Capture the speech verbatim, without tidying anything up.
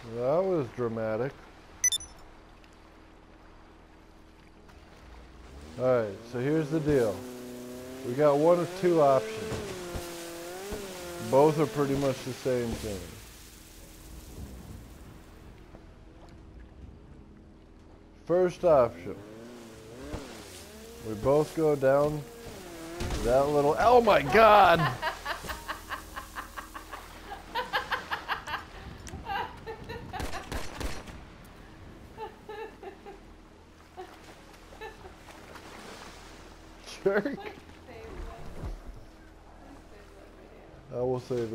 That was dramatic. Alright, so here's the deal. We got one of two options. Both are pretty much the same thing. First option. We both go down that little... Oh my God! Jerk. I will save it.